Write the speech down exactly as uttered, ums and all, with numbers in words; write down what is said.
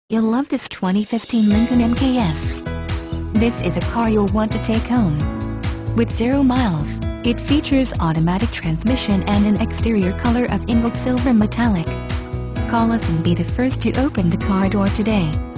You'll love this twenty fifteen Lincoln M K S. This is a car you'll want to take home. With zero miles, it features automatic transmission and an exterior color of Ingot Silver Metallic. Call us and be the first to open the car door today.